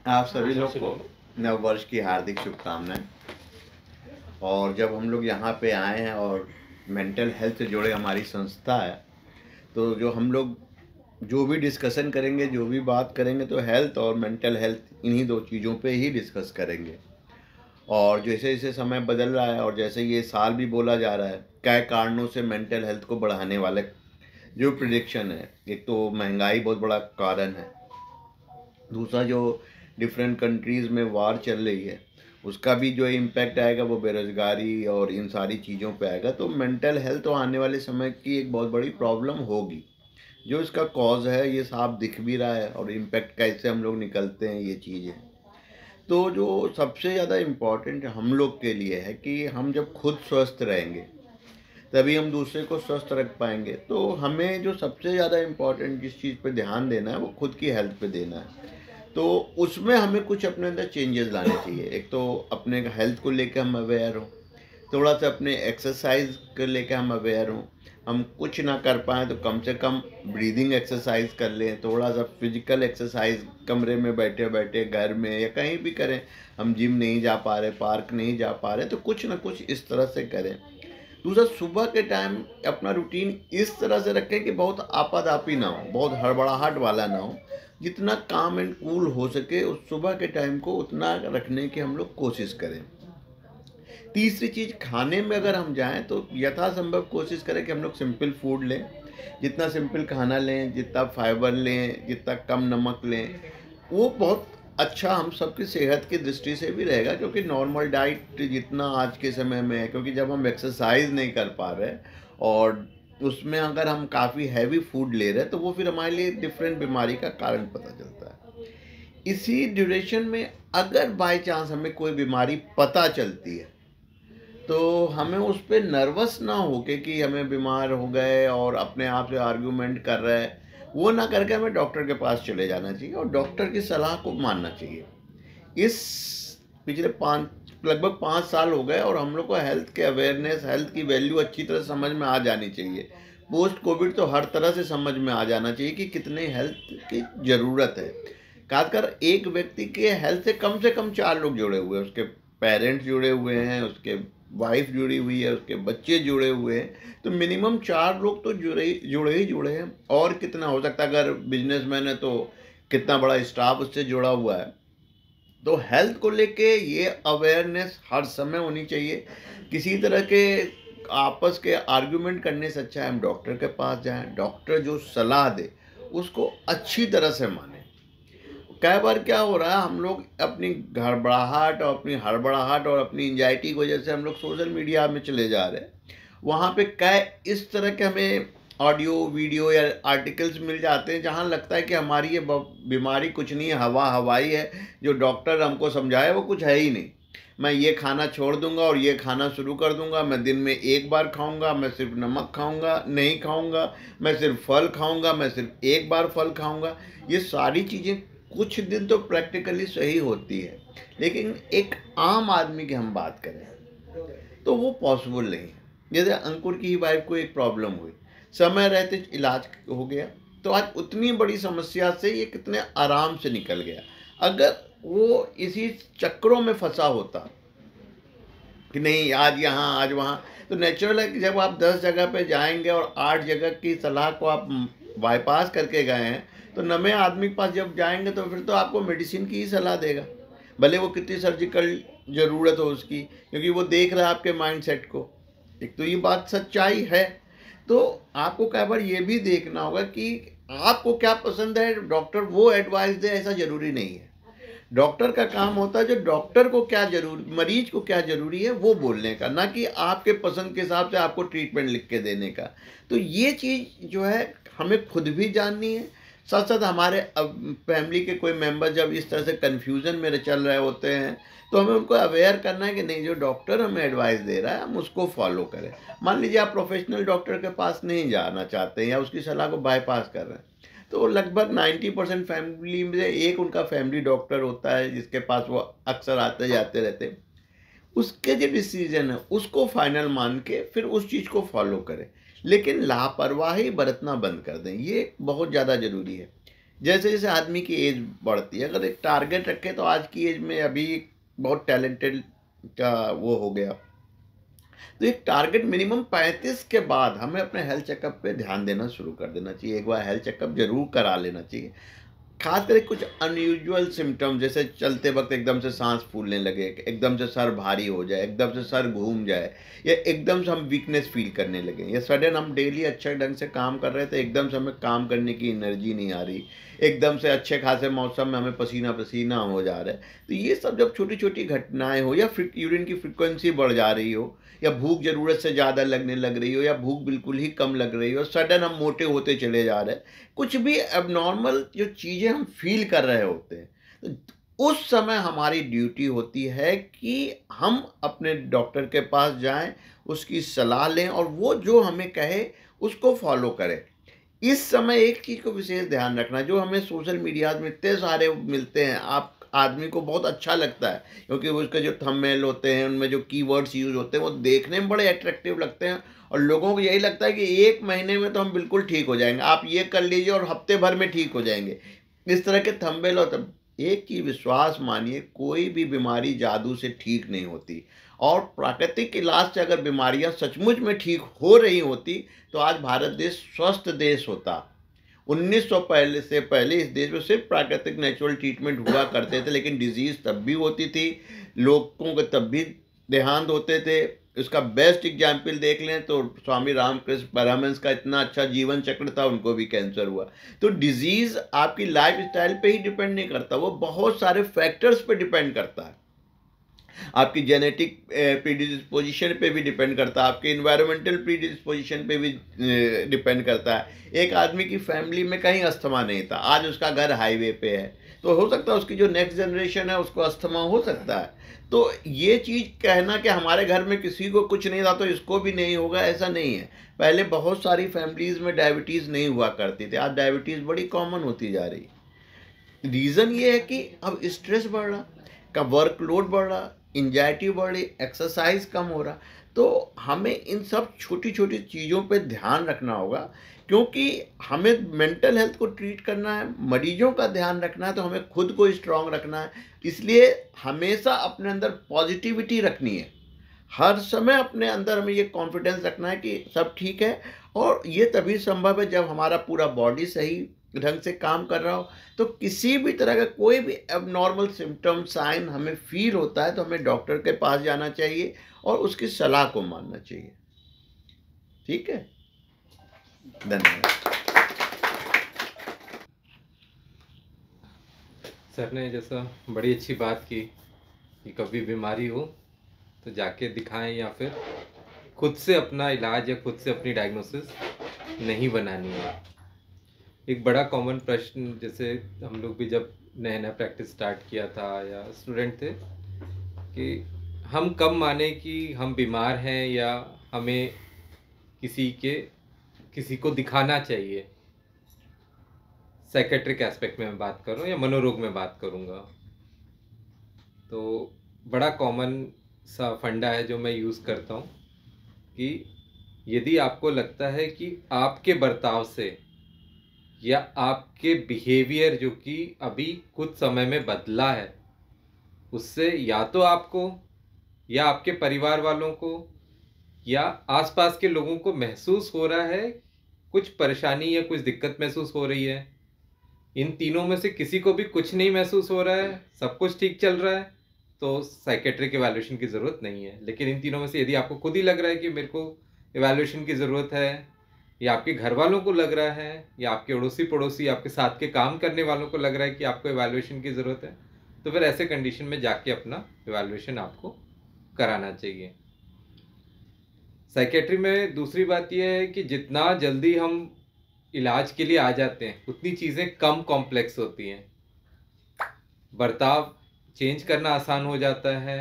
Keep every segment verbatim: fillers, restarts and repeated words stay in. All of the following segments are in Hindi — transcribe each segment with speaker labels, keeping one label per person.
Speaker 1: आप सभी लोग को नव वर्ष की हार्दिक शुभकामनाएं। और जब हम लोग यहाँ पे आए हैं और मेंटल हेल्थ से जुड़े हमारी संस्था है, तो जो हम लोग जो भी डिस्कशन करेंगे, जो भी बात करेंगे, तो हेल्थ और मेंटल हेल्थ इन्हीं दो चीज़ों पे ही डिस्कस करेंगे। और जैसे जैसे समय बदल रहा है और जैसे ये साल भी बोला जा रहा है, कई कारणों से मेंटल हेल्थ को बढ़ाने वाले जो प्रिडिक्शन है, एक तो महंगाई बहुत बड़ा कारण है, दूसरा जो डिफरेंट कंट्रीज़ में वार चल रही है उसका भी जो इम्पैक्ट आएगा वो बेरोज़गारी और इन सारी चीज़ों पे आएगा। तो मेंटल हेल्थ तो आने वाले समय की एक बहुत बड़ी प्रॉब्लम होगी। जो इसका कॉज है ये साफ दिख भी रहा है और इम्पैक्ट कैसे हम लोग निकलते हैं ये चीज़ें। तो जो सबसे ज़्यादा इम्पॉर्टेंट हम लोग के लिए है कि हम जब खुद स्वस्थ रहेंगे तभी हम दूसरे को स्वस्थ रख पाएंगे। तो हमें जो सबसे ज़्यादा इम्पॉर्टेंट जिस चीज़ पे ध्यान देना है वो खुद की हेल्थ पे देना है। तो उसमें हमें कुछ अपने अंदर चेंजेस लाने चाहिए। एक तो अपने हेल्थ को लेकर हम अवेयर हों, थोड़ा सा अपने एक्सरसाइज को लेकर हम अवेयर हों। हम कुछ ना कर पाएँ तो कम से कम ब्रीदिंग एक्सरसाइज कर लें, थोड़ा सा फिजिकल एक्सरसाइज कमरे में बैठे बैठे घर में या कहीं भी करें। हम जिम नहीं जा पा रहे, पार्क नहीं जा पा रहे, तो कुछ ना कुछ इस तरह से करें। दूसरा, सुबह के टाइम अपना रूटीन इस तरह से रखें कि बहुत आपाधापी ना हो, बहुत हड़बड़ाहट वाला ना हो। जितना काम एंड कूल हो सके उस सुबह के टाइम को उतना रखने की हम लोग कोशिश करें। तीसरी चीज़, खाने में अगर हम जाएं तो यथासंभव कोशिश करें कि हम लोग सिंपल फूड लें। जितना सिंपल खाना लें, जितना फाइबर लें, जितना कम नमक लें, वो बहुत अच्छा हम सबकी सेहत की दृष्टि से भी रहेगा। क्योंकि नॉर्मल डाइट जितना आज के समय में है, क्योंकि जब हम एक्सरसाइज नहीं कर पा रहे और उसमें अगर हम काफ़ी हैवी फूड ले रहे हैं तो वो फिर हमारे लिए डिफरेंट बीमारी का कारण पता चलता है। इसी ड्यूरेशन में अगर बाय चांस हमें कोई बीमारी पता चलती है तो हमें उस पर नर्वस ना होके कि हमें बीमार हो गए और अपने आप से आर्ग्यूमेंट कर रहे हैं, वो ना करके हमें डॉक्टर के पास चले जाना चाहिए और डॉक्टर की सलाह को मानना चाहिए। इस पिछले पाँच लगभग पाँच साल हो गए और हम लोग को हेल्थ के अवेयरनेस, हेल्थ की वैल्यू अच्छी तरह समझ में आ जानी चाहिए। पोस्ट कोविड तो हर तरह से समझ में आ जाना चाहिए कि कितने हेल्थ की ज़रूरत है। खासकर एक व्यक्ति के हेल्थ से कम से कम चार लोग जुड़े हुए हैं, उसके पेरेंट्स जुड़े हुए हैं, उसके वाइफ जुड़ी हुई है, उसके बच्चे जुड़े हुए हैं। तो मिनिमम चार लोग तो जुड़े ही जुड़े ही जुड़े हैं। और कितना हो सकता है, अगर बिजनेसमैन है तो कितना बड़ा स्टाफ उससे जुड़ा हुआ है। तो हेल्थ को लेके ये अवेयरनेस हर समय होनी चाहिए। किसी तरह के आपस के आर्ग्यूमेंट करने से अच्छा है हम डॉक्टर के पास जाएं, डॉक्टर जो सलाह दे उसको अच्छी तरह से माने। कई बार क्या हो रहा है, हम लोग अपनी घबराहट और अपनी हड़बड़ाहट और अपनी एंजाइटी की वजह से हम लोग सोशल मीडिया में चले जा रहे हैं। वहाँ पे कई इस तरह के हमें ऑडियो, वीडियो या आर्टिकल्स मिल जाते हैं जहाँ लगता है कि हमारी ये बीमारी कुछ नहीं है, हवा हवाई है। जो डॉक्टर हमको समझाए वो कुछ है ही नहीं। मैं ये खाना छोड़ दूंगा और ये खाना शुरू कर दूंगा, मैं दिन में एक बार खाऊंगा, मैं सिर्फ नमक खाऊंगा नहीं खाऊंगा, मैं सिर्फ फल खाऊंगा, मैं सिर्फ एक बार फल खाऊंगा। ये सारी चीज़ें कुछ दिन तो प्रैक्टिकली सही होती है, लेकिन एक आम आदमी की हम बात करें तो वो पॉसिबल नहीं है। जैसे अंकुर की ही वाइफ को एक प्रॉब्लम हुई, समय रहते इलाज हो गया, तो आज उतनी बड़ी समस्या से ये कितने आराम से निकल गया। अगर वो इसी चक्रों में फंसा होता कि नहीं आज यहाँ आज वहाँ, तो नेचुरल है कि जब आप दस जगह पे जाएंगे और आठ जगह की सलाह को आप बाईपास करके गए हैं तो नवे आदमी के पास जब जाएंगे तो फिर तो आपको मेडिसिन की ही सलाह देगा, भले वो कितनी सर्जिकल ज़रूरत हो उसकी, क्योंकि वो देख रहा है आपके माइंड सेट को। एक तो ये बात सच्चाई है। तो आपको कई बार ये भी देखना होगा कि आपको क्या पसंद है, डॉक्टर वो एडवाइस दे ऐसा ज़रूरी नहीं है। डॉक्टर का काम होता है जो डॉक्टर को क्या जरूर मरीज को क्या ज़रूरी है वो बोलने का, ना कि आपके पसंद के हिसाब से आपको ट्रीटमेंट लिख के देने का। तो ये चीज़ जो है हमें खुद भी जाननी है। साथ साथ हमारे अब फैमिली के कोई मेंबर जब इस तरह से कन्फ्यूज़न में चल रहे होते हैं तो हमें उनको अवेयर करना है कि नहीं, जो डॉक्टर हमें एडवाइस दे रहा है हम उसको फॉलो करें। मान लीजिए आप प्रोफेशनल डॉक्टर के पास नहीं जाना चाहते हैं या उसकी सलाह को बाईपास कर रहे हैं, तो लगभग नब्बे परसेंट फैमिली में एक उनका फैमिली डॉक्टर होता है जिसके पास वो अक्सर आते जाते रहते हैं। उसके जो डिसीजन है उसको फाइनल मान के फिर उस चीज़ को फॉलो करें, लेकिन लापरवाही बरतना बंद कर दें, ये बहुत ज़्यादा ज़रूरी है। जैसे जैसे आदमी की एज बढ़ती है, अगर एक टारगेट रखे तो आज की एज में अभी बहुत टैलेंटेड का वो हो गया, तो एक टारगेट मिनिमम पैंतीस के बाद हमें अपने हेल्थ चेकअप पे ध्यान देना शुरू कर देना चाहिए। एक बार हेल्थ चेकअप जरूर करा लेना चाहिए। खास करके कुछ अनयूजुअल सिम्टम, जैसे चलते वक्त एकदम से सांस फूलने लगे, एकदम से सर भारी हो जाए, एकदम से सर घूम जाए, या एकदम से हम वीकनेस फील करने लगे, या सडन हम डेली अच्छे ढंग से काम कर रहे थे, एकदम से हमें काम करने की एनर्जी नहीं आ रही, एकदम से अच्छे खासे मौसम में हमें पसीना पसीना हो जा रहा है। तो ये सब जब छोटी छोटी घटनाएं हो, या यूरिन की फ्रिक्वेंसी बढ़ जा रही हो, या भूख ज़रूरत से ज़्यादा लगने लग रही हो, या भूख बिल्कुल ही कम लग रही हो, सडन हम मोटे होते चले जा रहे हैं, कुछ भी एबनॉर्मल जो चीज़ें हम फील कर रहे होते हैं, तो उस समय हमारी ड्यूटी होती है कि हम अपने डॉक्टर के पास जाएं, उसकी सलाह लें, और वो जो हमें कहे उसको फॉलो करें। इस समय एक चीज़ को विशेष ध्यान रखना, जो हमें सोशल मीडिया में इतने सारे मिलते हैं, आप आदमी को बहुत अच्छा लगता है, क्योंकि वो उसके जो थंबनेल होते हैं, उनमें जो कीवर्ड्स यूज़ होते हैं, वो देखने में बड़े अट्रैक्टिव लगते हैं, और लोगों को यही लगता है कि एक महीने में तो हम बिल्कुल ठीक हो जाएंगे, आप ये कर लीजिए और हफ्ते भर में ठीक हो जाएंगे। इस तरह के थंबनेल होते हैं। एक चीज़ विश्वास मानिए, कोई भी बीमारी जादू से ठीक नहीं होती, और प्राकृतिक इलाज से अगर बीमारियां सचमुच में ठीक हो रही होती तो आज भारत देश स्वस्थ देश होता। उन्नीस सौ पहले से पहले इस देश में सिर्फ प्राकृतिक नेचुरल ट्रीटमेंट हुआ करते थे, लेकिन डिजीज़ तब भी होती थी, लोगों के तब भी देहांत होते थे। इसका बेस्ट एग्जाम्पल देख लें तो स्वामी रामकृष्ण परमहंस का इतना अच्छा जीवन चक्र था, उनको भी कैंसर हुआ। तो डिजीज़ आपकी लाइफ स्टाइल पे ही डिपेंड नहीं करता, वो बहुत सारे फैक्टर्स पे डिपेंड करता है। आपकी जेनेटिक प्रीडिस्पोजिशन पे भी डिपेंड करता है, आपके इन्वायरमेंटल प्रीडिस्पोजिशन पे भी डिपेंड करता है। एक आदमी की फैमिली में कहीं अस्थमा नहीं था, आज उसका घर हाईवे पे है, तो हो सकता है उसकी जो नेक्स्ट जनरेशन है उसको अस्थमा हो सकता है। तो ये चीज़ कहना कि हमारे घर में किसी को कुछ नहीं था तो इसको भी नहीं होगा, ऐसा नहीं है। पहले बहुत सारी फैमिलीज़ में डायबिटीज़ नहीं हुआ करती थी, आज डायबिटीज़ बड़ी कॉमन होती जा रही है। रीज़न ये है कि अब स्ट्रेस बढ़ रहा, का वर्कलोड बढ़ रहा, एंजाइटी बढ़ रही, एक्सरसाइज कम हो रहा। तो हमें इन सब छोटी छोटी चीज़ों पे ध्यान रखना होगा, क्योंकि हमें मेंटल हेल्थ को ट्रीट करना है, मरीजों का ध्यान रखना है, तो हमें खुद को स्ट्रांग रखना है। इसलिए हमेशा अपने अंदर पॉजिटिविटी रखनी है, हर समय अपने अंदर हमें ये कॉन्फिडेंस रखना है कि सब ठीक है। और ये तभी संभव है जब हमारा पूरा बॉडी सही ढंग से काम कर रहा हो। तो किसी भी तरह का कोई भी एबनॉर्मल सिम्टम साइन हमें फील होता है तो हमें डॉक्टर के पास जाना चाहिए और उसकी सलाह को मानना चाहिए। ठीक है, धन्यवाद।
Speaker 2: सर ने जैसा बड़ी अच्छी बात की कि कभी बीमारी हो तो जाके दिखाएं, या फिर खुद से अपना इलाज या खुद से अपनी डायग्नोसिस नहीं बनानी है। एक बड़ा कॉमन प्रश्न, जैसे हम लोग भी जब नया नया प्रैक्टिस स्टार्ट किया था या स्टूडेंट थे, कि हम कब माने कि हम बीमार हैं या हमें किसी के किसी को दिखाना चाहिए। साइकेट्रिक एस्पेक्ट में मैं बात कर रहा हूँ या मनोरोग में बात करूँगा। तो बड़ा कॉमन सा फंडा है जो मैं यूज़ करता हूँ कि यदि आपको लगता है कि आपके बर्ताव से या आपके बिहेवियर जो कि अभी कुछ समय में बदला है, उससे या तो आपको या आपके परिवार वालों को या आसपास के लोगों को महसूस हो रहा है कुछ परेशानी या कुछ दिक्कत महसूस हो रही है, इन तीनों में से किसी को भी कुछ नहीं महसूस हो रहा है, सब कुछ ठीक चल रहा है, तो साइकेट्रिक इवैल्यूएशन की ज़रूरत नहीं है। लेकिन इन तीनों में से यदि आपको खुद ही लग रहा है कि मेरे को इवैल्यूएशन की ज़रूरत है, या आपके घर वालों को लग रहा है, या आपके अड़ोसी पड़ोसी आपके साथ के काम करने वालों को लग रहा है कि आपको इवैल्यूएशन की ज़रूरत है, तो फिर ऐसे कंडीशन में जाके अपना इवैल्यूएशन आपको कराना चाहिए। साइकेट्री में दूसरी बात यह है कि जितना जल्दी हम इलाज के लिए आ जाते हैं उतनी चीज़ें कम कॉम्प्लेक्स होती हैं, बर्ताव चेंज करना आसान हो जाता है,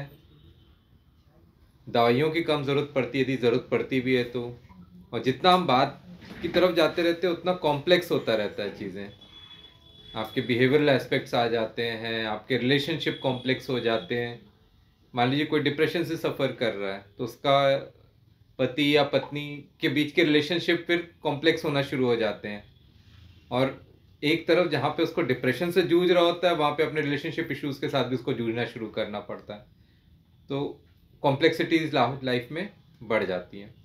Speaker 2: दवाइयों की कम ज़रूरत पड़ती है यदि ज़रूरत पड़ती भी है तो, और जितना हम बात की तरफ जाते रहते हैं उतना कॉम्प्लेक्स होता रहता है चीज़ें। आपके बिहेवियरल एस्पेक्ट्स आ जाते हैं, आपके रिलेशनशिप कॉम्प्लेक्स हो जाते हैं। मान लीजिए कोई डिप्रेशन से सफ़र कर रहा है तो उसका पति या पत्नी के बीच के रिलेशनशिप फिर कॉम्प्लेक्स होना शुरू हो जाते हैं, और एक तरफ जहाँ पे उसको डिप्रेशन से जूझ रहा होता है, वहाँ पे अपने रिलेशनशिप इश्यूज के साथ भी उसको जूझना शुरू करना पड़ता है। तो कॉम्प्लेक्सिटीज लाइफ में बढ़ जाती हैं।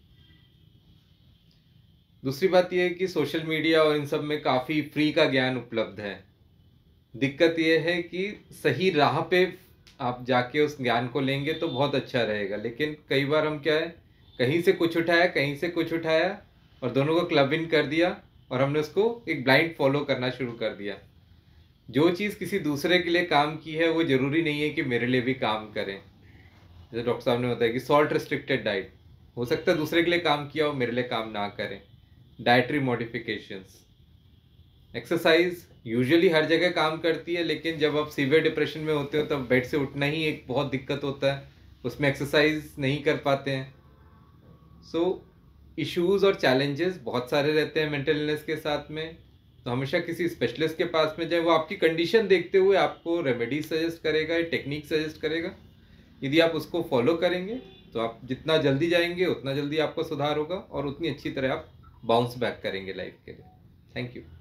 Speaker 2: दूसरी बात यह है कि सोशल मीडिया और इन सब में काफ़ी फ्री का ज्ञान उपलब्ध है। दिक्कत यह है कि सही राह पे आप जाके उस ज्ञान को लेंगे तो बहुत अच्छा रहेगा, लेकिन कई बार हम क्या है, कहीं से कुछ उठाया कहीं से कुछ उठाया और दोनों को क्लब इन कर दिया और हमने उसको एक ब्लाइंड फॉलो करना शुरू कर दिया। जो चीज़ किसी दूसरे के लिए काम की है वो ज़रूरी नहीं है कि मेरे लिए भी काम करें। जैसे डॉक्टर साहब ने बताया कि सॉल्ट रिस्ट्रिक्टेड डाइट, हो सकता है दूसरे के लिए काम किया हो, मेरे लिए काम ना करें। डाइटरी मॉडिफिकेशंस, एक्सरसाइज यूजुअली हर जगह काम करती है, लेकिन जब आप सीवियर डिप्रेशन में होते हो तब बेड से उठना ही एक बहुत दिक्कत होता है, उसमें एक्सरसाइज नहीं कर पाते हैं। सो इश्यूज और चैलेंजेस बहुत सारे रहते हैं मेंटल इलनेस के साथ में। तो हमेशा किसी स्पेशलिस्ट के पास में जाए, वो आपकी कंडीशन देखते हुए आपको रेमेडी सजेस्ट करेगा, टेक्निक सजेस्ट करेगा। यदि आप उसको फॉलो करेंगे तो आप जितना जल्दी जाएंगे उतना जल्दी आपको सुधार होगा और उतनी अच्छी तरह आप बाउंस बैक करेंगे लाइफ के लिए। Thank you.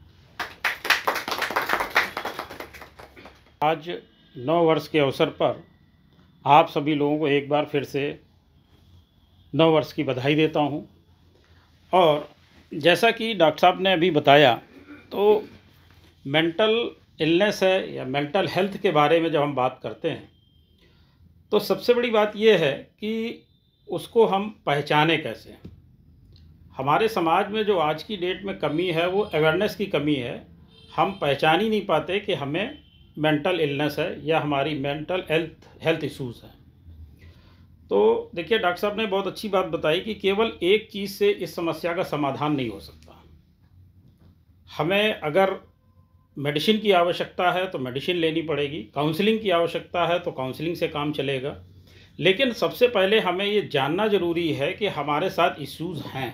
Speaker 3: आज नौ वर्ष के अवसर पर आप सभी लोगों को एक बार फिर से नौ वर्ष की बधाई देता हूं। और जैसा कि डॉक्टर साहब ने अभी बताया, तो मेंटल इलनेस है या मेंटल हेल्थ के बारे में जब हम बात करते हैं तो सबसे बड़ी बात यह है कि उसको हम पहचाने कैसे। हमारे समाज में जो आज की डेट में कमी है वो अवेयरनेस की कमी है। हम पहचान ही नहीं पाते कि हमें मेंटल इलनेस है या हमारी मेंटल हेल्थ हेल्थ इश्यूज़ हैं। तो देखिए, डॉक्टर साहब ने बहुत अच्छी बात बताई कि केवल एक चीज़ से इस समस्या का समाधान नहीं हो सकता। हमें अगर मेडिसिन की आवश्यकता है तो मेडिसिन लेनी पड़ेगी, काउंसलिंग की आवश्यकता है तो काउंसलिंग से काम चलेगा, लेकिन सबसे पहले हमें ये जानना ज़रूरी है कि हमारे साथ इश्यूज़ हैं।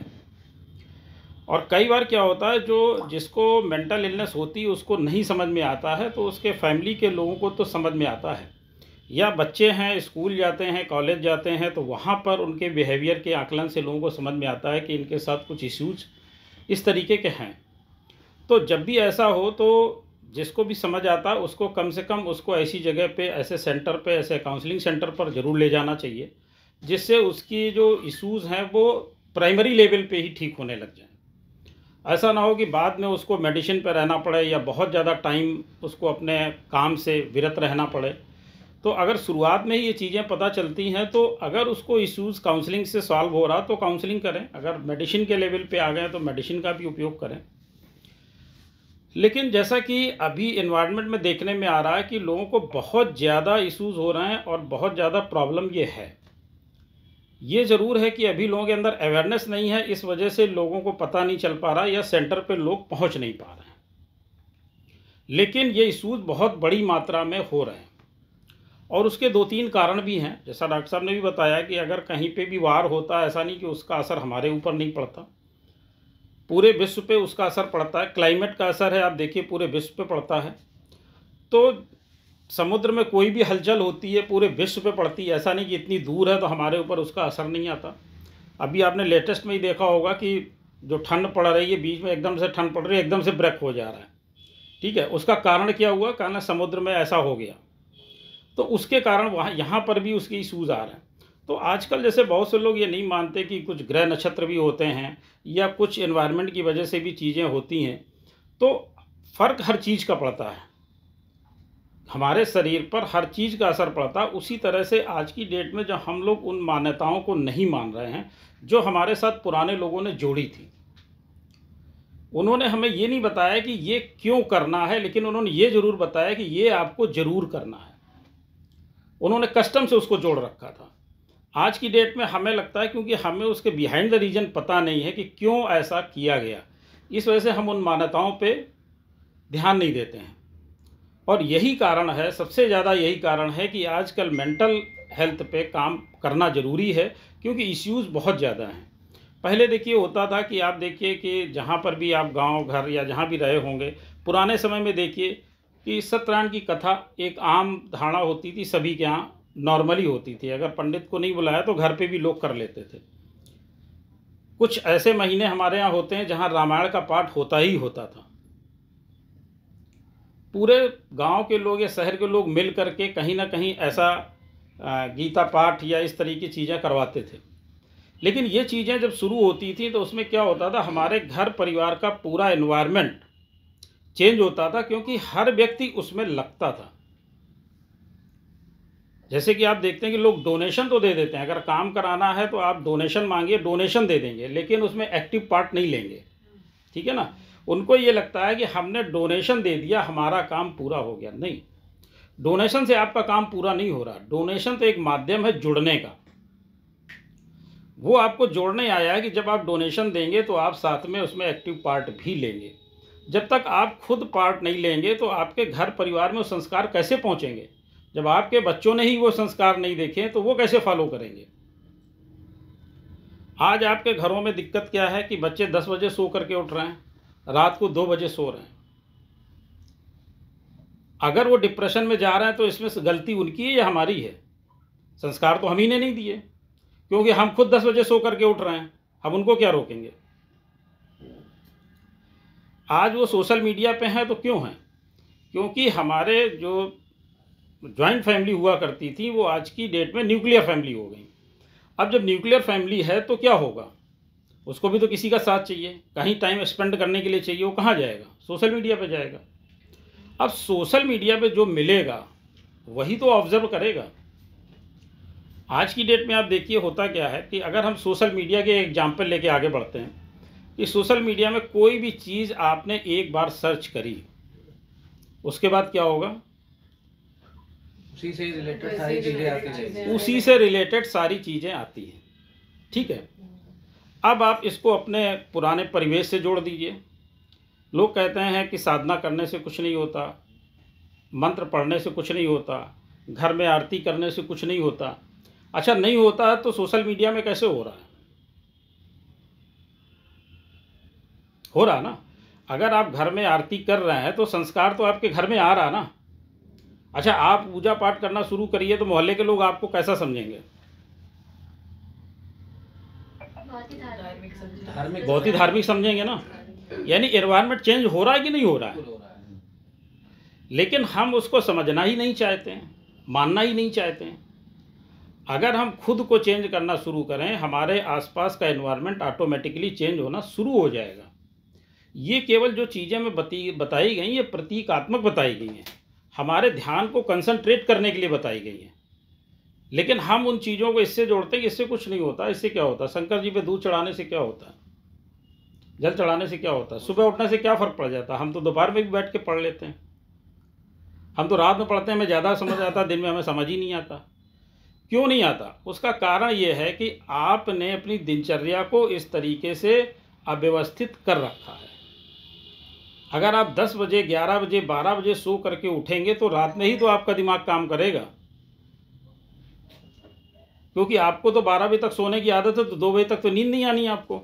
Speaker 3: और कई बार क्या होता है, जो जिसको मेंटल इलनेस होती है उसको नहीं समझ में आता है, तो उसके फैमिली के लोगों को तो समझ में आता है, या बच्चे हैं स्कूल जाते हैं कॉलेज जाते हैं तो वहाँ पर उनके बिहेवियर के आकलन से लोगों को समझ में आता है कि इनके साथ कुछ इश्यूज इस तरीके के हैं। तो जब भी ऐसा हो तो जिसको भी समझ आता है उसको कम से कम उसको ऐसी जगह पे, ऐसे सेंटर पे, ऐसे काउंसलिंग सेंटर पर ज़रूर ले जाना चाहिए, जिससे उसकी जो इश्यूज़ हैं वो प्राइमरी लेवल पे ही ठीक होने लग जाए। ऐसा ना हो कि बाद में उसको मेडिसिन पर रहना पड़े या बहुत ज़्यादा टाइम उसको अपने काम से विरत रहना पड़े। तो अगर शुरुआत में ही ये चीज़ें पता चलती हैं तो अगर उसको इश्यूज़ काउंसलिंग से सॉल्व हो रहा तो काउंसलिंग करें, अगर मेडिसिन के लेवल पे आ गए तो मेडिसिन का भी उपयोग करें। लेकिन जैसा कि अभी एनवायरनमेंट में देखने में आ रहा है कि लोगों को बहुत ज़्यादा इश्यूज़ हो रहे हैं और बहुत ज़्यादा प्रॉब्लम ये है। ये ज़रूर है कि अभी लोगों के अंदर अवेयरनेस नहीं है, इस वजह से लोगों को पता नहीं चल पा रहा या सेंटर पे लोग पहुंच नहीं पा रहे हैं, लेकिन ये इश्यूज़ बहुत बड़ी मात्रा में हो रहे हैं। और उसके दो तीन कारण भी हैं। जैसा डॉक्टर साहब ने भी बताया कि अगर कहीं पे भी वार होता है, ऐसा नहीं कि उसका असर हमारे ऊपर नहीं पड़ता, पूरे विश्व पे उसका असर पड़ता है। क्लाइमेट का असर है, आप देखिए पूरे विश्व पे पड़ता है। तो समुद्र में कोई भी हलचल होती है पूरे विश्व पे पड़ती है, ऐसा नहीं कि इतनी दूर है तो हमारे ऊपर उसका असर नहीं आता। अभी आपने लेटेस्ट में ही देखा होगा कि जो ठंड पड़ रही है, बीच में एकदम से ठंड पड़ रही है, एकदम से ब्रेक हो जा रहा है, ठीक है। उसका कारण क्या हुआ? कारण समुद्र में ऐसा हो गया, तो उसके कारण वहाँ यहाँ पर भी उसके इशूज़ आ रहे हैं। तो आजकल जैसे बहुत से लोग ये नहीं मानते कि कुछ ग्रह नक्षत्र भी होते हैं या कुछ एनवायरनमेंट की वजह से भी चीज़ें होती हैं, तो फ़र्क हर चीज़ का पड़ता है, हमारे शरीर पर हर चीज़ का असर पड़ता है। उसी तरह से आज की डेट में जब हम लोग उन मान्यताओं को नहीं मान रहे हैं जो हमारे साथ पुराने लोगों ने जोड़ी थी, उन्होंने हमें ये नहीं बताया कि ये क्यों करना है, लेकिन उन्होंने ये ज़रूर बताया कि ये आपको ज़रूर करना है। उन्होंने कस्टम से उसको जोड़ रखा था। आज की डेट में हमें लगता है क्योंकि हमें उसके बिहाइंड द रीजन पता नहीं है कि क्यों ऐसा किया गया, इस वजह से हम उन मान्यताओं पे ध्यान नहीं देते हैं। और यही कारण है, सबसे ज़्यादा यही कारण है कि आजकल मेंटल हेल्थ पे काम करना ज़रूरी है, क्योंकि इश्यूज़ बहुत ज़्यादा हैं। पहले देखिए होता था कि आप देखिए कि जहाँ पर भी आप गांव घर या जहाँ भी रहे होंगे, पुराने समय में देखिए कि सत्यनारायण की कथा एक आम धारणा होती थी, सभी के यहाँ नॉर्मली होती थी। अगर पंडित को नहीं बुलाया तो घर पे भी लोग कर लेते थे। कुछ ऐसे महीने हमारे यहाँ होते हैं जहाँ रामायण का पाठ होता ही होता था, पूरे गांव के लोग या शहर के लोग मिल करके कहीं ना कहीं ऐसा अ, गीता पाठ या इस तरह की चीज़ें करवाते थे। लेकिन ये चीज़ें जब शुरू होती थी तो उसमें क्या होता था, हमारे घर परिवार का पूरा एनवायरनमेंट चेंज होता था, क्योंकि हर व्यक्ति उसमें लगता था। जैसे कि आप देखते हैं कि लोग डोनेशन तो दे देते हैं, अगर काम कराना है तो आप डोनेशन मांगिए, डोनेशन दे देंगे, लेकिन उसमें एक्टिव पार्ट नहीं लेंगे, ठीक है ना। उनको ये लगता है कि हमने डोनेशन दे दिया, हमारा काम पूरा हो गया। नहीं, डोनेशन से आपका काम पूरा नहीं हो रहा। डोनेशन तो एक माध्यम है जुड़ने का, वो आपको जोड़ने आया है कि जब आप डोनेशन देंगे तो आप साथ में उसमें एक्टिव पार्ट भी लेंगे। जब तक आप खुद पार्ट नहीं लेंगे तो आपके घर परिवार में वो संस्कार कैसे पहुंचेंगे? जब आपके बच्चों ने ही वो संस्कार नहीं देखे तो वो कैसे फॉलो करेंगे? आज आपके घरों में दिक्कत क्या है कि बच्चे दस बजे सो करके उठ रहे हैं, रात को दो बजे सो रहे हैं। अगर वो डिप्रेशन में जा रहे हैं तो इसमें से गलती उनकी है या हमारी है? संस्कार तो हम ही ने नहीं दिए, क्योंकि हम खुद दस बजे सो करके उठ रहे हैं, हम उनको क्या रोकेंगे? आज वो सोशल मीडिया पे हैं तो क्यों हैं? क्योंकि हमारे जो जॉइंट फैमिली हुआ करती थी वो आज की डेट में न्यूक्लियर फैमिली हो गई। अब जब न्यूक्लियर फैमिली है तो क्या होगा? उसको भी तो किसी का साथ चाहिए, कहीं टाइम स्पेंड करने के लिए चाहिए। वो कहाँ जाएगा? सोशल मीडिया पे जाएगा। अब सोशल मीडिया पे जो मिलेगा वही तो ऑब्जर्व करेगा। आज की डेट में आप देखिए होता क्या है कि अगर हम सोशल मीडिया के एग्जाम्पल लेके आगे बढ़ते हैं कि सोशल मीडिया में कोई भी चीज़ आपने एक बार सर्च करी, उसके बाद क्या होगा?
Speaker 4: उसी से रिलेटेड सारी चीजें आती हैं।
Speaker 3: उसी से रिलेटेड सारी चीज़ें आती हैं, ठीक है। अब आप इसको अपने पुराने परिवेश से जोड़ दीजिए। लोग कहते हैं कि साधना करने से कुछ नहीं होता, मंत्र पढ़ने से कुछ नहीं होता, घर में आरती करने से कुछ नहीं होता। अच्छा, नहीं होता है तो सोशल मीडिया में कैसे हो रहा है? हो रहा ना। अगर आप घर में आरती कर रहे हैं तो संस्कार तो आपके घर में आ रहा ना। अच्छा, आप पूजा पाठ करना शुरू करिए तो मोहल्ले के लोग आपको कैसा समझेंगे?
Speaker 4: धार्मिक
Speaker 3: बहुत ही धार्मिक समझेंगे ना। यानी एनवायरनमेंट चेंज हो रहा है कि नहीं हो रहा है? लेकिन हम उसको समझना ही नहीं चाहते हैं, मानना ही नहीं चाहते हैं। अगर हम खुद को चेंज करना शुरू करें, हमारे आसपास का एनवायरनमेंट ऑटोमेटिकली चेंज होना शुरू हो जाएगा। ये केवल जो चीज़ें मैं बती बताई गई ये प्रतीकात्मक बताई गई हैं, हमारे ध्यान को कंसंट्रेट करने के लिए बताई गई हैं। लेकिन हम उन चीज़ों को इससे जोड़ते हैं कि इससे कुछ नहीं होता। इससे क्या होता है? शंकर जी पे दूध चढ़ाने से क्या होता है? जल चढ़ाने से क्या होता है? सुबह उठने से क्या फ़र्क पड़ जाता है? हम तो दोपहर में भी बैठ के पढ़ लेते हैं, हम तो रात में पढ़ते हैं, हमें ज़्यादा समझ आता है, दिन में हमें समझ ही नहीं आता। क्यों नहीं आता? उसका कारण ये है कि आपने अपनी दिनचर्या को इस तरीके से अव्यवस्थित कर रखा है। अगर आप दस बजे, ग्यारह बजे, बारह बजे सो करके उठेंगे तो रात में ही तो आपका दिमाग काम करेगा, क्योंकि आपको तो बारह बजे तक सोने की आदत है, तो दो बजे तक तो नींद नहीं आनी आपको।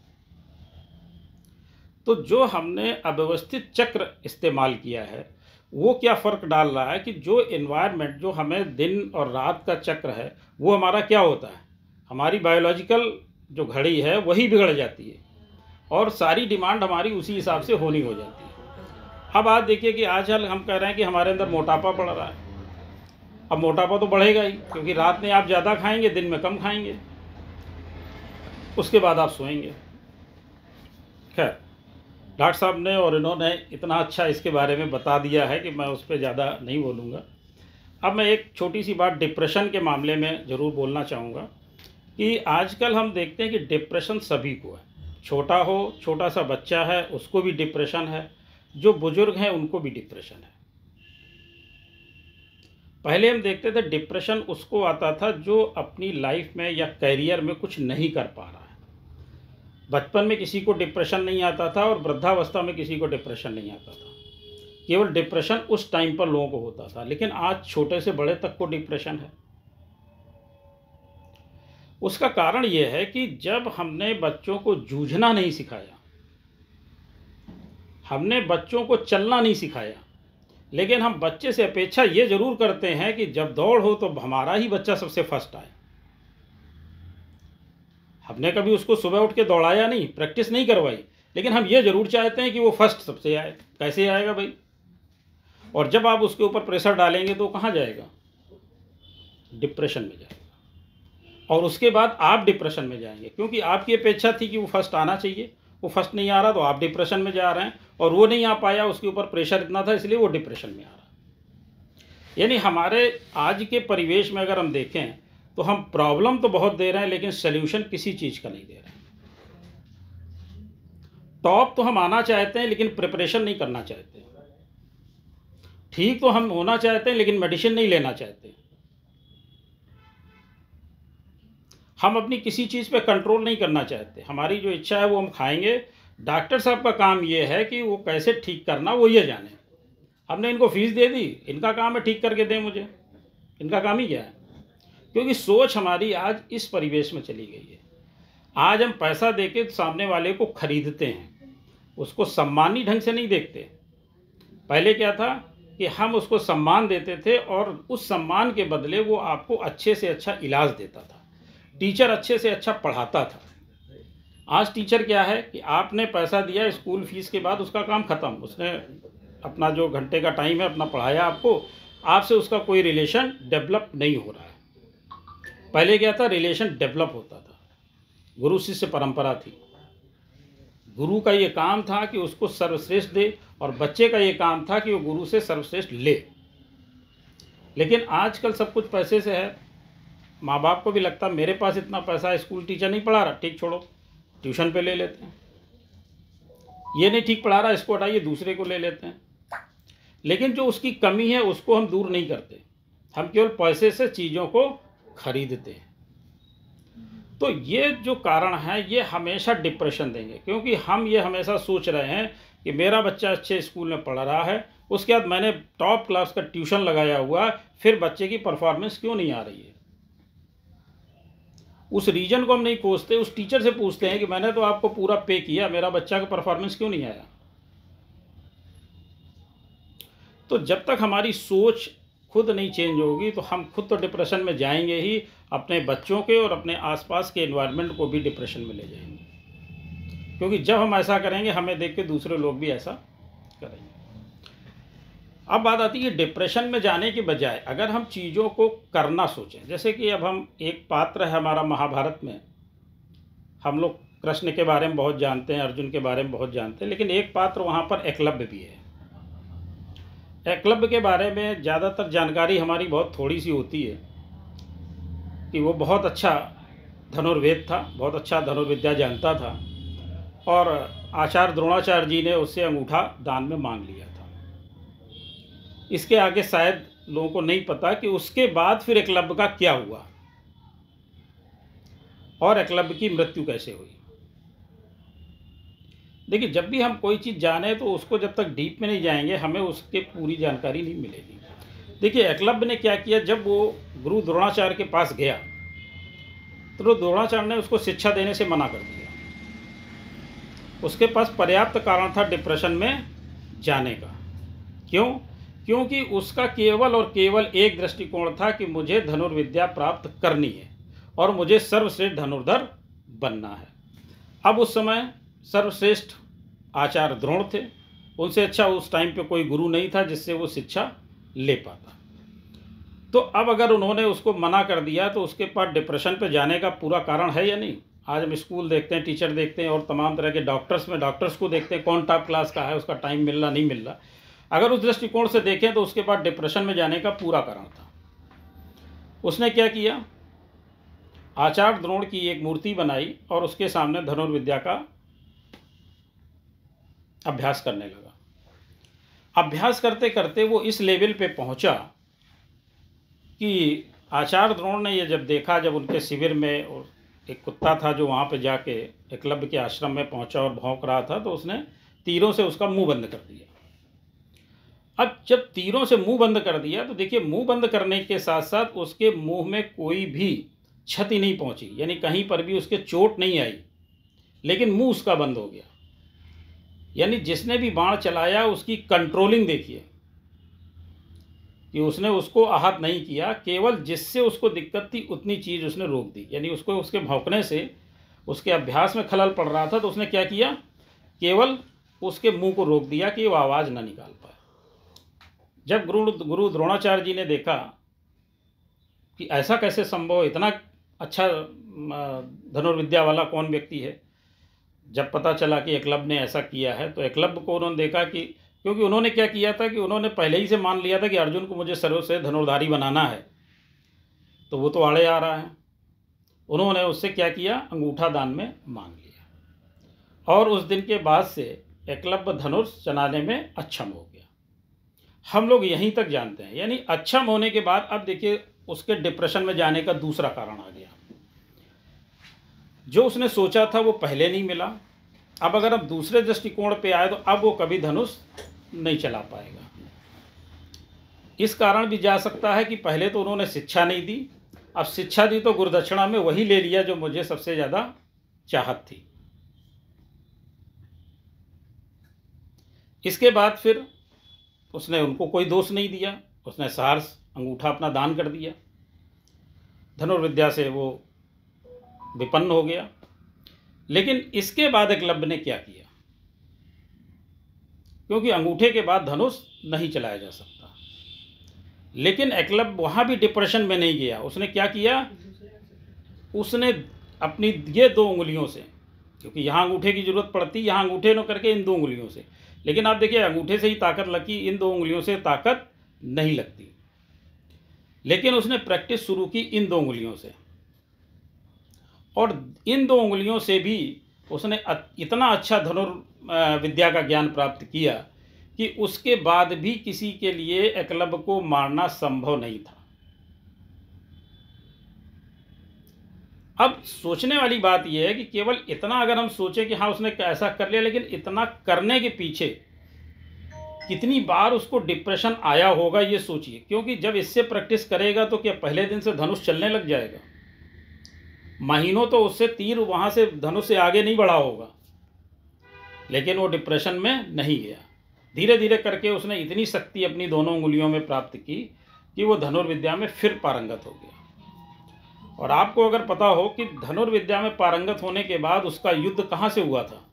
Speaker 3: तो जो हमने अव्यवस्थित चक्र इस्तेमाल किया है वो क्या फ़र्क डाल रहा है कि जो एनवायरनमेंट, जो हमें दिन और रात का चक्र है, वो हमारा क्या होता है? हमारी बायोलॉजिकल जो घड़ी है वही बिगड़ जाती है और सारी डिमांड हमारी उसी हिसाब से होनी हो जाती है। अब आप देखिए कि आजकल हम कह रहे हैं कि हमारे अंदर मोटापा बढ़ रहा है। अब मोटापा तो बढ़ेगा ही, क्योंकि रात में आप ज़्यादा खाएंगे, दिन में कम खाएंगे, उसके बाद आप सोएंगे। खैर, डॉक्टर साहब ने और इन्होंने इतना अच्छा इसके बारे में बता दिया है कि मैं उस पर ज़्यादा नहीं बोलूँगा। अब मैं एक छोटी सी बात डिप्रेशन के मामले में ज़रूर बोलना चाहूँगा कि आजकल हम देखते हैं कि डिप्रेशन सभी को है। छोटा हो, छोटा सा बच्चा है उसको भी डिप्रेशन है, जो बुजुर्ग हैं उनको भी डिप्रेशन है। पहले हम देखते थे डिप्रेशन उसको आता था जो अपनी लाइफ में या करियर में कुछ नहीं कर पा रहा है। बचपन में किसी को डिप्रेशन नहीं आता था और वृद्धावस्था में किसी को डिप्रेशन नहीं आता था। केवल डिप्रेशन उस टाइम पर लोगों को होता था, लेकिन आज छोटे से बड़े तक को डिप्रेशन है। उसका कारण यह है कि जब हमने बच्चों को जूझना नहीं सिखाया, हमने बच्चों को चलना नहीं सिखाया, लेकिन हम बच्चे से अपेक्षा ये जरूर करते हैं कि जब दौड़ हो तो हमारा ही बच्चा सबसे फर्स्ट आए। हमने कभी उसको सुबह उठ के दौड़ाया नहीं, प्रैक्टिस नहीं करवाई, लेकिन हम ये जरूर चाहते हैं कि वो फर्स्ट सबसे आए। कैसे आएगा भाई? और जब आप उसके ऊपर प्रेशर डालेंगे तो कहाँ जाएगा? डिप्रेशन में जाएगा। और उसके बाद आप डिप्रेशन में जाएंगे, क्योंकि आपकी अपेक्षा थी कि वो फर्स्ट आना चाहिए, वो फर्स्ट नहीं आ रहा तो आप डिप्रेशन में जा रहे हैं, और वो नहीं आ पाया, उसके ऊपर प्रेशर इतना था इसलिए वो डिप्रेशन में आ रहा। यानी हमारे आज के परिवेश में अगर हम देखें तो हम प्रॉब्लम तो बहुत दे रहे हैं लेकिन सल्यूशन किसी चीज़ का नहीं दे रहे हैं। टॉप तो हम आना चाहते हैं लेकिन प्रिपरेशन नहीं करना चाहते। ठीक तो हम होना चाहते हैं लेकिन मेडिसिन नहीं लेना चाहते। हम अपनी किसी चीज़ पे कंट्रोल नहीं करना चाहते। हमारी जो इच्छा है वो हम खाएंगे। डॉक्टर साहब का काम ये है कि वो कैसे ठीक करना वो ये जाने। हमने इनको फीस दे दी, इनका काम है ठीक करके दें मुझे, इनका काम ही क्या है? क्योंकि सोच हमारी आज इस परिवेश में चली गई है। आज हम पैसा देके सामने वाले को खरीदते हैं, उसको सम्मानी ढंग से नहीं देखते। पहले क्या था कि हम उसको सम्मान देते थे और उस सम्मान के बदले वो आपको अच्छे से अच्छा इलाज देता था, टीचर अच्छे से अच्छा पढ़ाता था। आज टीचर क्या है कि आपने पैसा दिया स्कूल फीस के बाद उसका काम ख़त्म, उसने अपना जो घंटे का टाइम है अपना पढ़ाया आपको, आपसे उसका कोई रिलेशन डेवलप नहीं हो रहा है। पहले क्या था, रिलेशन डेवलप होता था, गुरु शिष्य परंपरा थी। गुरु का ये काम था कि उसको सर्वश्रेष्ठ दे और बच्चे का ये काम था कि वो गुरु से सर्वश्रेष्ठ ले। लेकिन आजकल सब कुछ पैसे से है। माँ बाप को भी लगता मेरे पास इतना पैसा है, स्कूल टीचर नहीं पढ़ा रहा, ठीक छोड़ो ट्यूशन पे ले लेते हैं। ये नहीं ठीक पढ़ा रहा, इसको हटाइए दूसरे को ले लेते हैं। लेकिन जो उसकी कमी है उसको हम दूर नहीं करते, हम केवल पैसे से चीज़ों को खरीदते हैं। तो ये जो कारण है ये हमेशा डिप्रेशन देंगे, क्योंकि हम ये हमेशा सोच रहे हैं कि मेरा बच्चा अच्छे स्कूल में पढ़ रहा है, उसके बाद मैंने टॉप क्लास का ट्यूशन लगाया हुआ, फिर बच्चे की परफॉर्मेंस क्यों नहीं आ रही है। उस रीजन को हम नहीं खोजते, उस टीचर से पूछते हैं कि मैंने तो आपको पूरा पे किया, मेरा बच्चा का परफॉर्मेंस क्यों नहीं आया। तो जब तक हमारी सोच खुद नहीं चेंज होगी तो हम खुद तो डिप्रेशन में जाएंगे ही, अपने बच्चों के और अपने आसपास के एनवायरनमेंट को भी डिप्रेशन में ले जाएंगे। क्योंकि जब हम ऐसा करेंगे हमें देख के दूसरे लोग भी ऐसा करेंगे। अब बात आती है डिप्रेशन में जाने के बजाय अगर हम चीज़ों को करना सोचें। जैसे कि अब हम एक पात्र है हमारा महाभारत में, हम लोग कृष्ण के बारे में बहुत जानते हैं, अर्जुन के बारे में बहुत जानते हैं, लेकिन एक पात्र वहाँ पर एकलव्य भी है। एकलव्य के बारे में ज़्यादातर जानकारी हमारी बहुत थोड़ी सी होती है कि वो बहुत अच्छा धनुर्वेद था, बहुत अच्छा धनुर्विद्या जानता था, और आचार्य द्रोणाचार्य जी ने उससे अंगूठा दान में मांग लिया था। इसके आगे शायद लोगों को नहीं पता कि उसके बाद फिर एकलव्य का क्या हुआ और एकलव्य की मृत्यु कैसे हुई। देखिए, जब भी हम कोई चीज़ जाने तो उसको जब तक डीप में नहीं जाएंगे हमें उसके पूरी जानकारी नहीं मिलेगी। देखिए, एकलव्य ने क्या किया, जब वो गुरु द्रोणाचार्य के पास गया तो द्रोणाचार्य ने उसको शिक्षा देने से मना कर दिया। उसके पास पर्याप्त कारण था डिप्रेशन में जाने का। क्यों? क्योंकि उसका केवल और केवल एक दृष्टिकोण था कि मुझे धनुर्विद्या प्राप्त करनी है और मुझे सर्वश्रेष्ठ धनुर्धर बनना है। अब उस समय सर्वश्रेष्ठ आचार्य द्रोण थे, उनसे अच्छा उस टाइम पे कोई गुरु नहीं था जिससे वो शिक्षा ले पाता। तो अब अगर उन्होंने उसको मना कर दिया तो उसके पास डिप्रेशन पे जाने का पूरा कारण है या नहीं। आज हम स्कूल देखते हैं, टीचर देखते हैं और तमाम तरह के डॉक्टर्स में डॉक्टर्स को देखते हैं, कौन टॉप क्लास का है, उसका टाइम मिल रहा नहीं मिल रहा। अगर उस दृष्टिकोण से देखें तो उसके बाद डिप्रेशन में जाने का पूरा कारण था। उसने क्या किया, आचार्य द्रोण की एक मूर्ति बनाई और उसके सामने धनुर्विद्या का अभ्यास करने लगा। अभ्यास करते करते वो इस लेवल पे पहुंचा कि आचार्य द्रोण ने ये जब देखा, जब उनके शिविर में और एक कुत्ता था जो वहाँ पे जाके एकलव्य के आश्रम में पहुंचा और भौंक रहा था, तो उसने तीरों से उसका मुंह बंद कर दिया। अब जब तीरों से मुंह बंद कर दिया तो देखिए, मुंह बंद करने के साथ साथ उसके मुंह में कोई भी क्षति नहीं पहुंची, यानी कहीं पर भी उसके चोट नहीं आई, लेकिन मुंह उसका बंद हो गया। यानी जिसने भी बाण चलाया उसकी कंट्रोलिंग देखिए कि उसने उसको आहत नहीं किया, केवल जिससे उसको दिक्कत थी उतनी चीज़ उसने रोक दी। यानी उसको उसके भौंकने से उसके अभ्यास में खलल पड़ रहा था, तो उसने क्या किया, केवल उसके मुंह को रोक दिया कि वो आवाज़ ना निकाल पाए। जब गुरु गुरु द्रोणाचार्य जी ने देखा कि ऐसा कैसे संभव, इतना अच्छा धनुर्विद्या वाला कौन व्यक्ति है, जब पता चला कि एकलव्य ने ऐसा किया है, तो एकलव्य को उन्होंने देखा कि, क्योंकि उन्होंने क्या किया था कि उन्होंने पहले ही से मान लिया था कि अर्जुन को मुझे सर्वश्रेष्ठ धनुर्धारी बनाना है, तो वो तो आड़े आ रहा है। उन्होंने उससे क्या किया, अंगूठा दान में मांग लिया, और उस दिन के बाद से एकलव्य धनुष चलाने में अक्षम हो गया। हम लोग यहीं तक जानते हैं, यानी अक्षम होने के बाद अब देखिए उसके डिप्रेशन में जाने का दूसरा कारण आ गया। जो उसने सोचा था वो पहले नहीं मिला, अब अगर हम दूसरे दृष्टिकोण पे आए तो अब वो कभी धनुष नहीं चला पाएगा। इस कारण भी जा सकता है कि पहले तो उन्होंने शिक्षा नहीं दी, अब शिक्षा दी तो गुरुदक्षिणा में वही ले लिया जो मुझे सबसे ज़्यादा चाहत थी। इसके बाद फिर उसने उनको कोई दोष नहीं दिया, उसने सहर्ष अंगूठा अपना दान कर दिया, धनुर्विद्या से वो विपन्न हो गया। लेकिन इसके बाद एकलव्य ने क्या किया, क्योंकि अंगूठे के बाद धनुष नहीं चलाया जा सकता, लेकिन एकलव्य वहाँ भी डिप्रेशन में नहीं गया। उसने क्या किया, उसने अपनी ये दो उंगलियों से, क्योंकि यहाँ अंगूठे की जरूरत पड़ती, यहाँ अंगूठे न करके इन दो उंगलियों से, लेकिन आप देखिए अंगूठे से ही ताकत लगी, इन दो उंगलियों से ताकत नहीं लगती। लेकिन उसने प्रैक्टिस शुरू की इन दो उंगलियों से, और इन दो उंगलियों से भी उसने इतना अच्छा धनुर्विद्या का ज्ञान प्राप्त किया कि उसके बाद भी किसी के लिए एकलव्य को मारना संभव नहीं था। अब सोचने वाली बात यह है कि केवल इतना अगर हम सोचें कि हाँ उसने ऐसा कर लिया, लेकिन इतना करने के पीछे कितनी बार उसको डिप्रेशन आया होगा ये सोचिए। क्योंकि जब इससे प्रैक्टिस करेगा तो क्या पहले दिन से धनुष चलने लग जाएगा? महीनों तो उससे तीर वहाँ से धनुष से आगे नहीं बढ़ा होगा, लेकिन वो डिप्रेशन में नहीं गया। धीरे धीरे करके उसने इतनी शक्ति अपनी दोनों उंगलियों में प्राप्त की कि वो धनुर्विद्या में फिर पारंगत हो गया। और आपको अगर पता हो कि धनुर्विद्या में पारंगत होने के बाद उसका युद्ध कहाँ से हुआ था,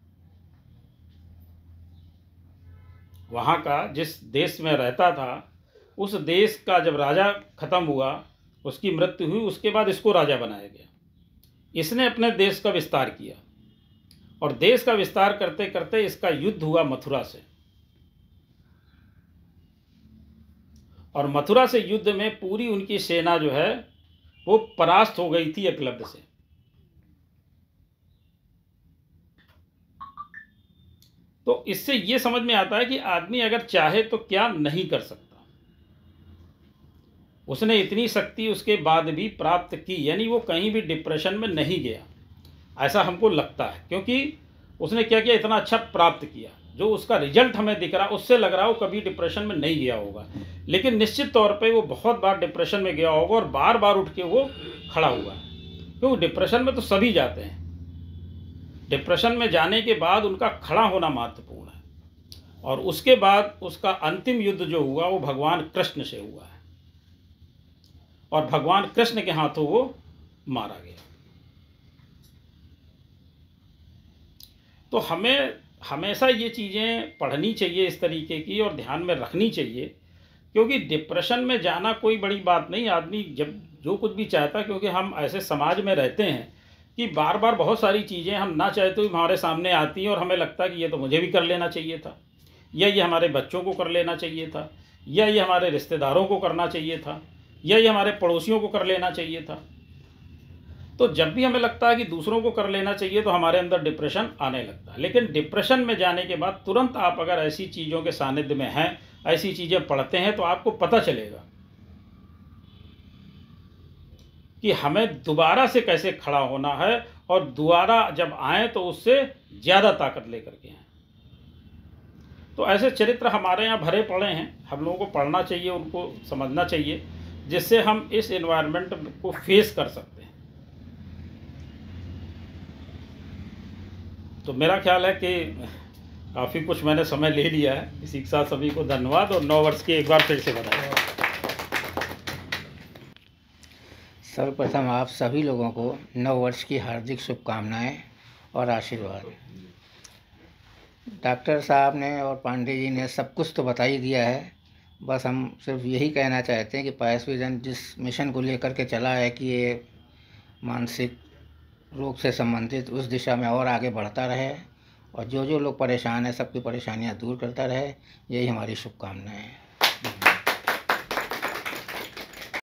Speaker 3: वहाँ का जिस देश में रहता था उस देश का जब राजा खत्म हुआ, उसकी मृत्यु हुई, उसके बाद इसको राजा बनाया गया। इसने अपने देश का विस्तार किया, और देश का विस्तार करते करते इसका युद्ध हुआ मथुरा से, और मथुरा से युद्ध में पूरी उनकी सेना जो है वो परास्त हो गई थी एकलव्य से। तो इससे ये समझ में आता है कि आदमी अगर चाहे तो क्या नहीं कर सकता। उसने इतनी शक्ति उसके बाद भी प्राप्त की, यानी वो कहीं भी डिप्रेशन में नहीं गया, ऐसा हमको लगता है। क्योंकि उसने क्या किया, इतना अच्छा प्राप्त किया, जो उसका रिजल्ट हमें दिख रहा उससे लग रहा है वो कभी डिप्रेशन में नहीं गया होगा, लेकिन निश्चित तौर पे वो बहुत बार डिप्रेशन में गया होगा और बार बार उठ के वो खड़ा हुआ है। क्योंकि डिप्रेशन में तो सभी जाते हैं, डिप्रेशन में जाने के बाद उनका खड़ा होना महत्वपूर्ण है। और उसके बाद उसका अंतिम युद्ध जो हुआ वो भगवान कृष्ण से हुआ है, और भगवान कृष्ण के हाथों वो मारा गया। तो हमें हमेशा ये चीज़ें पढ़नी चाहिए इस तरीके की, और ध्यान में रखनी चाहिए, क्योंकि डिप्रेशन में जाना कोई बड़ी बात नहीं। आदमी जब जो कुछ भी चाहता है, क्योंकि हम ऐसे समाज में रहते हैं कि बार बार बहुत सारी चीज़ें हम ना चाहते हुए हमारे सामने आती हैं, और हमें लगता है कि ये तो मुझे भी कर लेना चाहिए था, या ये हमारे बच्चों को कर लेना चाहिए था, या ये हमारे रिश्तेदारों को करना चाहिए था, या ये हमारे पड़ोसियों को कर लेना चाहिए था। तो जब भी हमें लगता है कि दूसरों को कर लेना चाहिए तो हमारे अंदर डिप्रेशन आने लगता है। लेकिन डिप्रेशन में जाने के बाद तुरंत आप अगर ऐसी चीज़ों के सानिध्य में हैं, ऐसी चीज़ें पढ़ते हैं, तो आपको पता चलेगा कि हमें दोबारा से कैसे खड़ा होना है, और दोबारा जब आए तो उससे ज़्यादा ताकत लेकर के आए। तो ऐसे चरित्र हमारे यहाँ भरे पड़े हैं, हम लोगों को पढ़ना चाहिए, उनको समझना चाहिए, जिससे हम इस एनवायरनमेंट को फेस कर सकते हैं। तो मेरा ख्याल है कि काफ़ी कुछ मैंने समय ले लिया है। इसी के साथ सभी को धन्यवाद, और नौ वर्ष की एक बार फिर से बधाई।
Speaker 4: सर्वप्रथम आप सभी लोगों को नव वर्ष की हार्दिक शुभकामनाएं और आशीर्वाद। डॉक्टर साहब ने और पांडे जी ने सब कुछ तो बता ही दिया है, बस हम सिर्फ यही कहना चाहते हैं कि पायस विजन जिस मिशन को लेकर के चला है कि ये मानसिक रोग से संबंधित उस दिशा में और आगे बढ़ता रहे, और जो जो लोग परेशान हैं सबकी परेशानियां दूर करता रहे, यही हमारी शुभकामनाएं हैं।